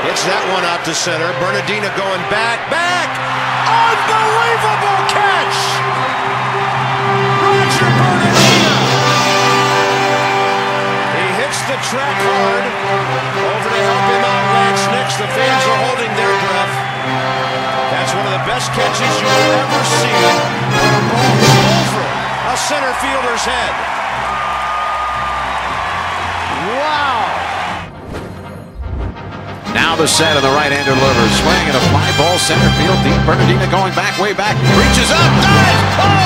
Hits that one out to center. Bernadina going back. Unbelievable catch! Roger Bernadina! He hits the track hard. Over to help him out, Lance Nix. The fans are holding their breath. That's one of the best catches you will ever see. When a ball is over a center fielder's head. Wow! Now the set of the right-hander delivery. Swing and a fly ball center field deep. Bernadina going back, way back. Reaches up. Dives! Oh!